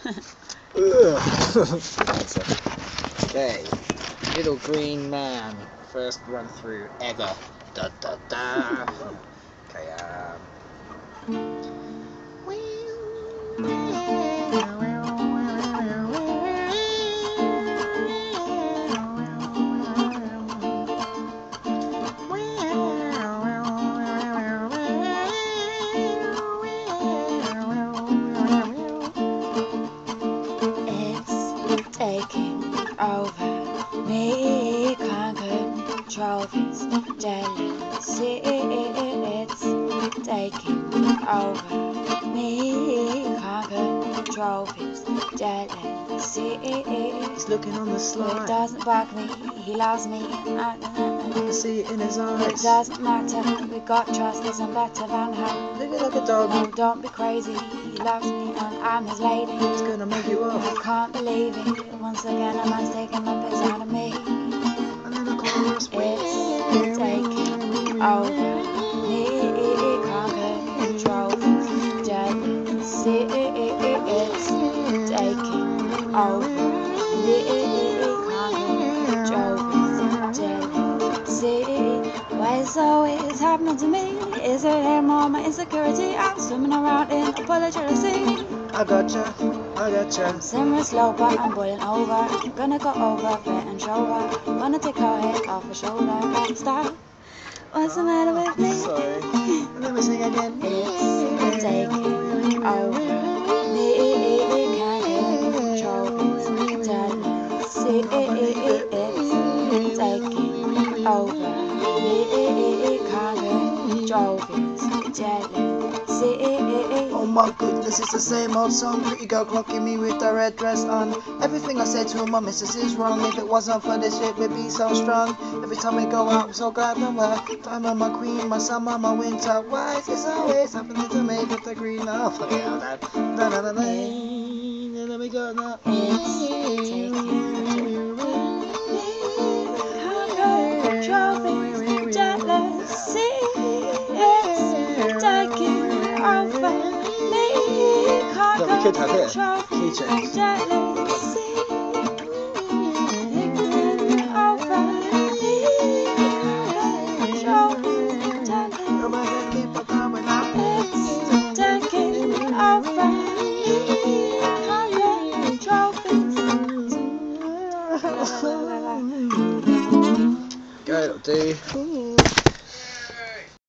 Okay, Little Green Man, first run through ever. Da da da. Okay, It's taking over me, can't control this jealousy. It's taking over me, can't control this jealousy. he's looking on the It slide. doesn't bug me, he loves me. I can see it in his It eyes. doesn't matter, we got trust, isn't better than her. Living like a dog. No, don't be crazy, he loves me and I'm his lady. He's gonna make you I off. can't believe it, once again a man's taking the piss out of me. And then the chorus. It's taking over me, can't control this jealousy. It's taking over me, can't control this jealousy. Why it's always happening to me? Is it him or my insecurity? I'm swimming around in a pool of jealousy. I gotcha. I'm simmering slow, but I'm boiling over. Gonna go over, fair and shoulder. Wanna take her head off her shoulder. Stop. What's the matter with me? Sorry. Let me sing again. It's taking over me. Can't control this jealousy. It's taking over me. Can't control this jealousy. Oh my goodness, it's the same old song. Pretty girl clocking me with the red dress on. Everything I said to my missus is wrong. If it wasn't for this shit, we'd be so strong. Every time we go out, I'm so glad I'm her. Diamond, my queen, my summer, my winter. Why is this always happening to me with the green? Oh, fuck it out, Dad. Let me go now. It's taking over me. Can't control this jealousy. It's taking over me. Can't No, we could have here. control Key this change. jealousy. Taking over me. Can't control this jealousy. Come on, then keep on coming up. It's taking over me. Can't control this. Go, it'll do.